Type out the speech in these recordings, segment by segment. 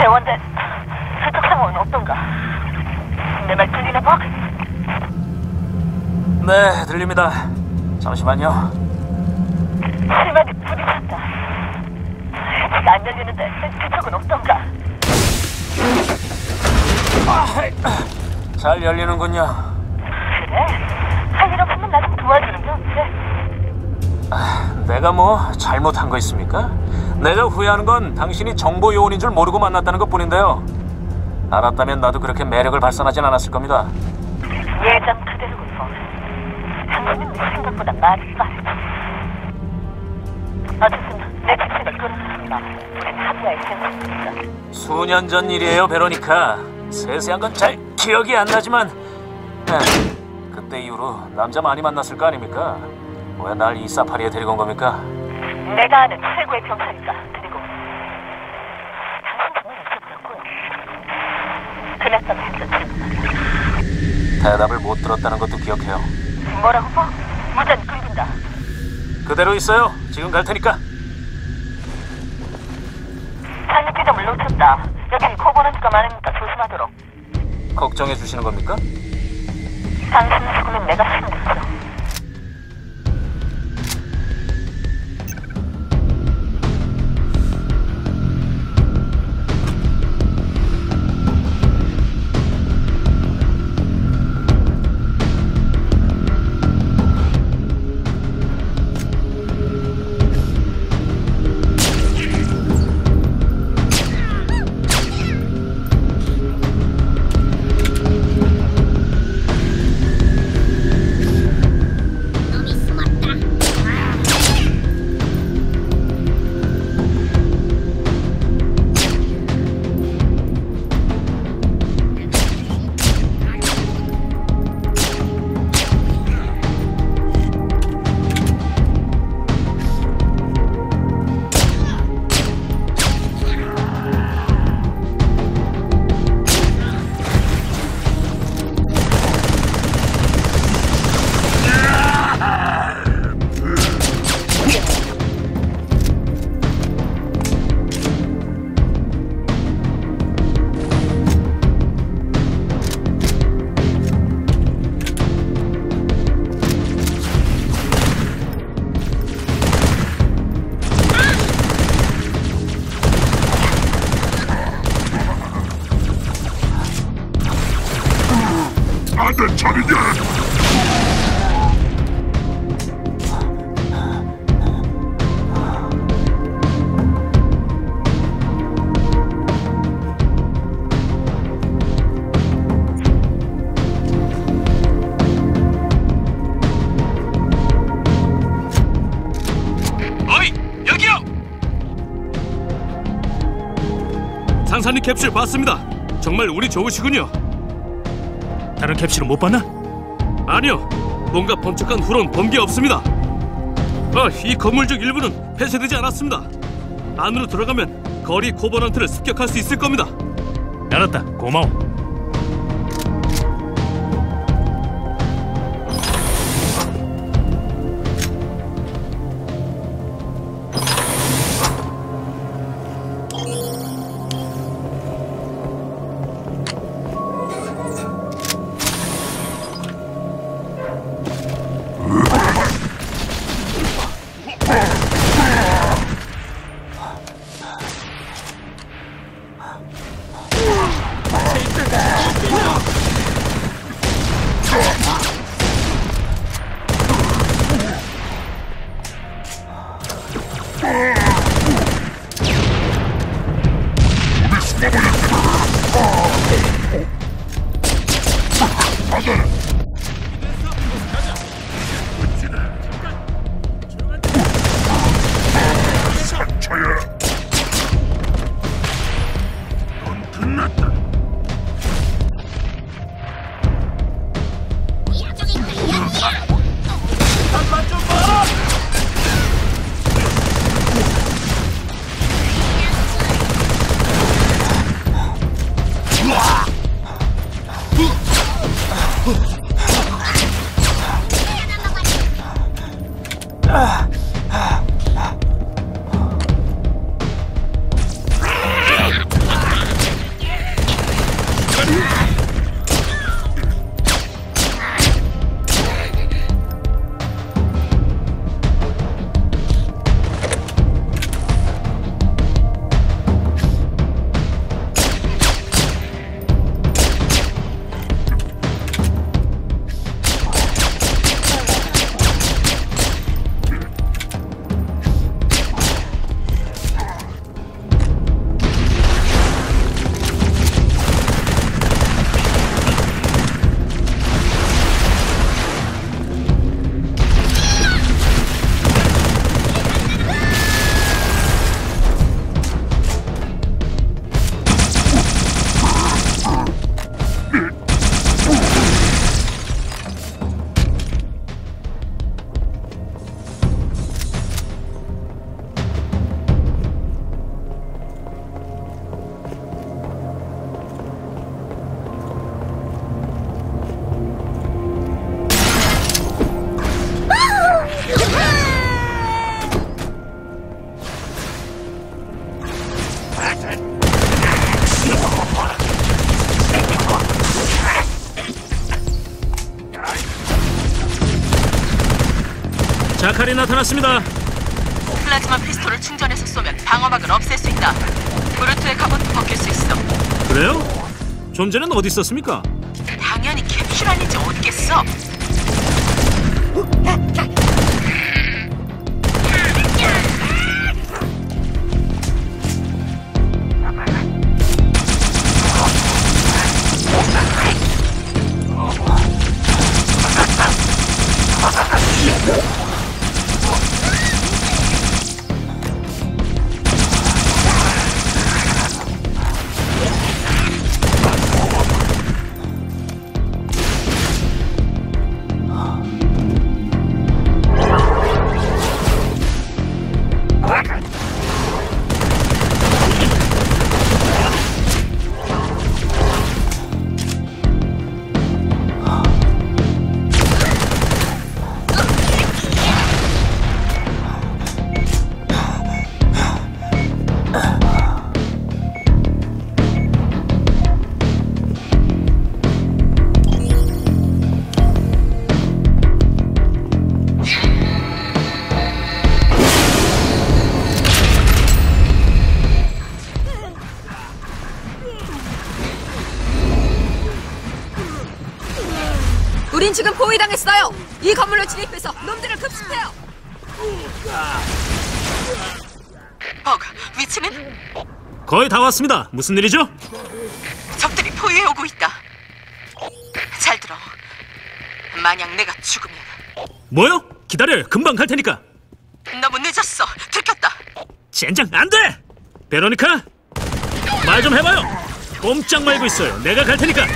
대원대 수적 상황은 어떤가? 내 말 들리나 봐? 네, 들립니다. 잠시만요. 실마리 부딪혔다. 해치가 안 열리는데 그쪽은 어떤가? 잘 열리는군요. 그래? 할 일 없으면 나 좀 도와주는 게 어때? 내가 뭐 잘못한 거 있습니까? 내가 후회하는 건 당신이 정보 요원인 줄 모르고 만났다는 것 뿐인데요. 알았다면 나도 그렇게 매력을 발산하진 않았을 겁니다. 예전 그대로군 뭐. 당신은 네 생각보다 말이 빠르다. 어쨌든 내 직책을 끊었습니다. 우린 합의할 생각입니다. 수년 전 일이에요, 베로니카. 세세한 건 잘 기억이 안 나지만 그때 이후로 남자 많이 만났을 거 아닙니까? 왜 날 이 사파리에 데리고 온 겁니까? 내가 아는 최고의 병사니까. 그리고 당신 정말 없어 보였고요. 그랬던 했던 대답을 못 들었다는 것도 기억해요. 뭐라고 봐? 무전 끊긴다. 그대로 있어요. 지금 갈 테니까. 착륙 지점을 놓쳤다. 여긴 코버넌트가 많으니까 조심하도록. 걱정해 주시는 겁니까? 당신 죽으면 내가 힘들어. 나는 저리냐! 어이! 여기요! 상사님 캡슐 봤습니다. 정말 운이 좋으시군요. 다른 캡슐은 못 봤나? 아니요. 뭔가 번쩍한 후론 본 게 없습니다. 이 건물 중 일부는 폐쇄되지 않았습니다. 안으로 들어가면 거리 코버넌트를 습격할 수 있을 겁니다. 알았다. 고마워. 칼이 나타났습니다. 플라즈마 피스톨을 충전해서 쏘면 방어막을 없앨 수 있다. 브루트의 갑옷도 벗길 수 있어. 그래요? 좀 전엔 어디 있었습니까? 당연히 캡슐 아니지 어디겠어? 우린 지금 포위당했어요. 이 건물로 진입해서 놈들을 급습해요. 버그, 위치는? 거의 다 왔습니다. 무슨 일이죠? 적들이 포위해 오고 있다. 잘 들어. 만약 내가 죽으면 뭐요? 기다려요. 금방 갈 테니까. 너무 늦었어. 들켰다. 젠장 안 돼! 베로니카, 말 좀 해봐요. 꼼짝 말고 있어요. 내가 갈 테니까.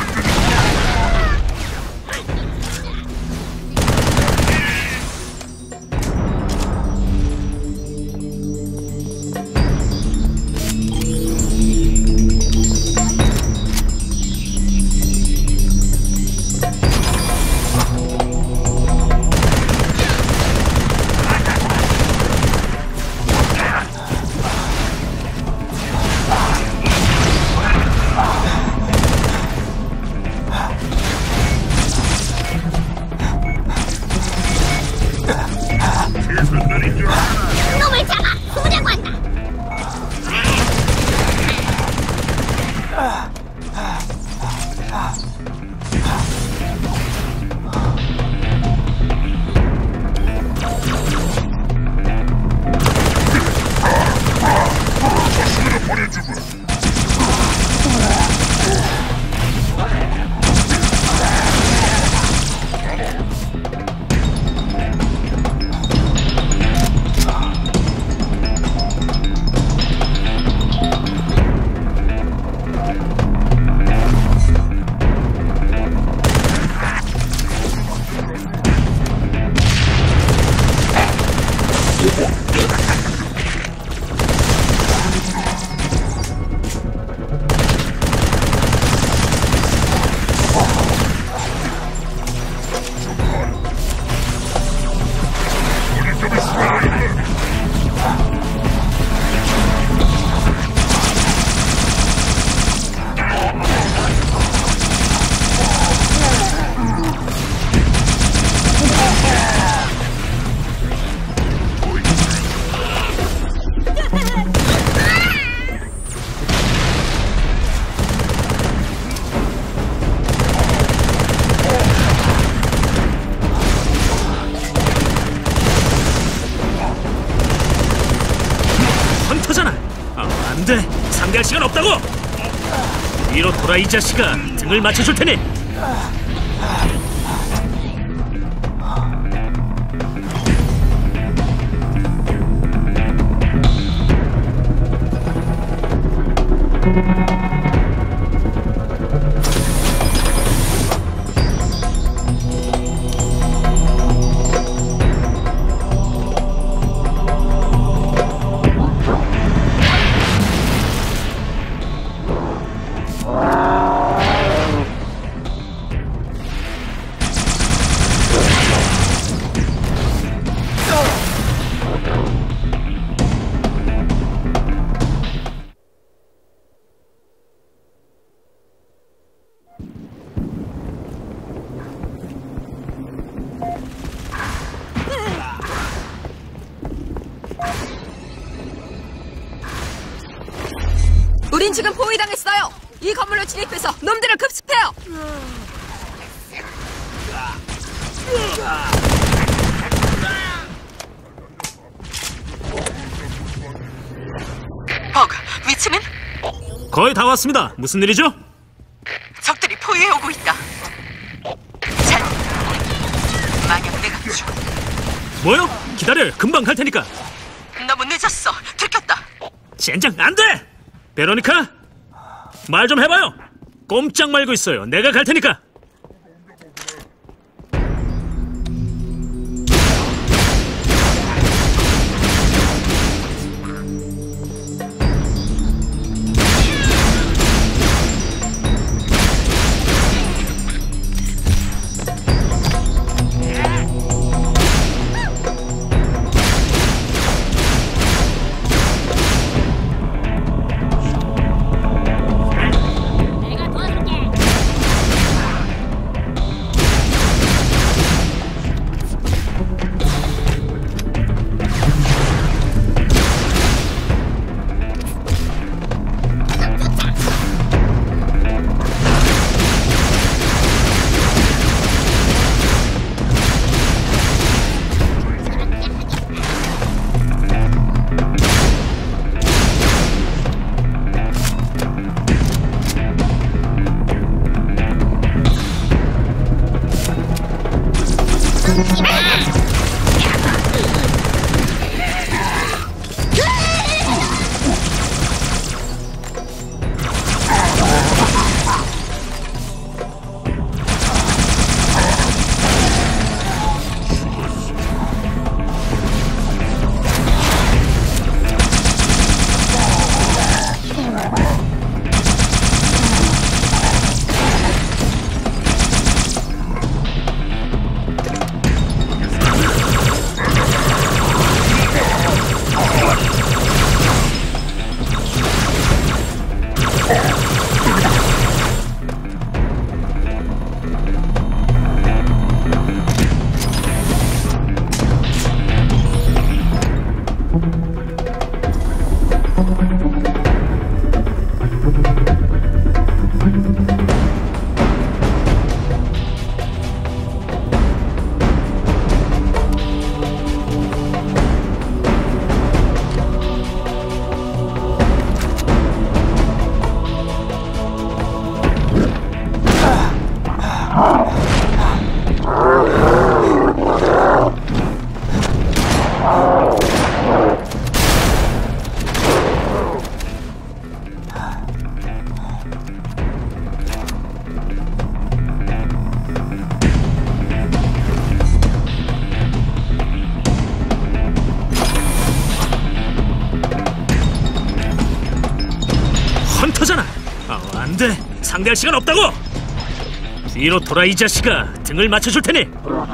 놈을 잡아! 보자고 한다! 안 돼! 상대할 시간 없다고! 위로 돌아 이 자식아! 등을 맞춰줄 테니! 우린 지금 포위당했어요. 이 건물로 진입해서 놈들을 급습해요. 버그, 위치는? 거의 다 왔습니다. 무슨 일이죠? 적들이 포위해 오고 있다. 잘. 만약 내가 뭐요? 기다려요. 금방 갈 테니까. 너무 늦었어. 들켰다. 젠장 안 돼! 베로니카, 말 좀 해봐요. 꼼짝 말고 있어요. 내가 갈 테니까. 헌터잖아. 안 돼. 상대할 시간 없다고. 뒤로 돌아 이 자식아. 등을 맞춰줄 테니.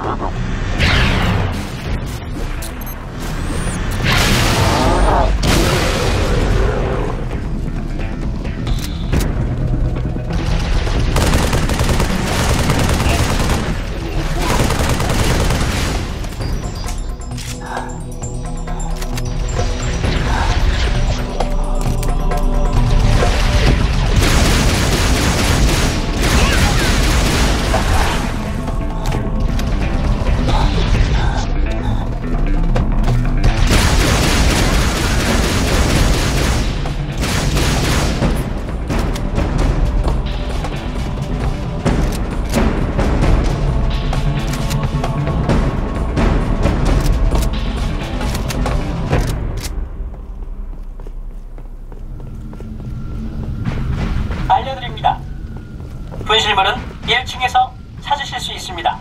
알려드립니다. 분실물은 1층에서 찾으실 수 있습니다.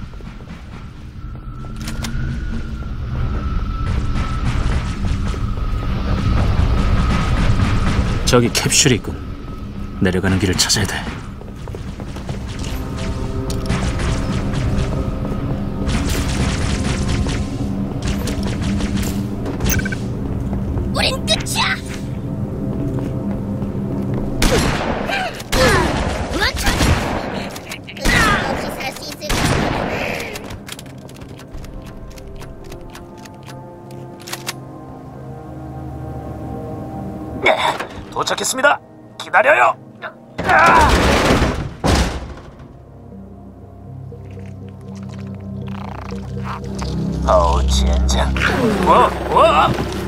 저기 캡슐이 있군. 내려가는 길을 찾아야 돼. 우린 끝이야. 혹시 살 수 있을까? 도착했습니다. 기다려요. 어우, 젠장. 와!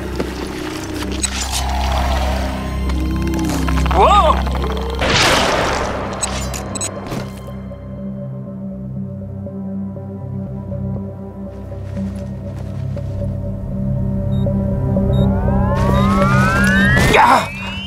야!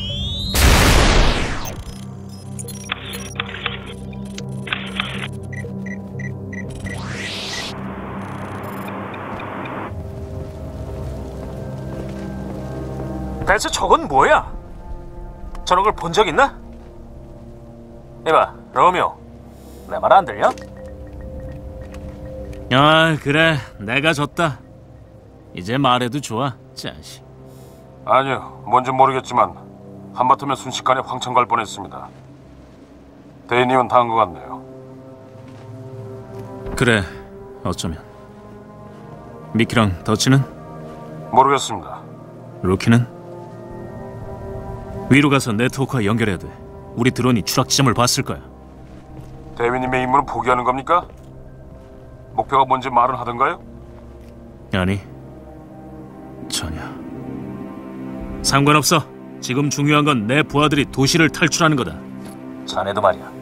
대체 저건 뭐야? 저런 걸 본 적 있나? 이봐, 로미오, 내 말 안 들려? 아, 그래. 내가 졌다. 이제 말해도 좋아, 자식. 아니요, 뭔지 모르겠지만 한바탕면 순식간에 황천 갈 뻔했습니다. 대인님은 당한 것 같네요. 그래, 어쩌면. 미키랑 더치는? 모르겠습니다. 루키는? 위로 가서 네트워크와 연결해야 돼. 우리 드론이 추락 지점을 봤을 거야. 대위님의 임무는 포기하는 겁니까? 목표가 뭔지 말은 하던가요? 아니, 전혀. 상관없어. 지금 중요한 건 내 부하들이 도시를 탈출하는 거다. 자네도 말이야.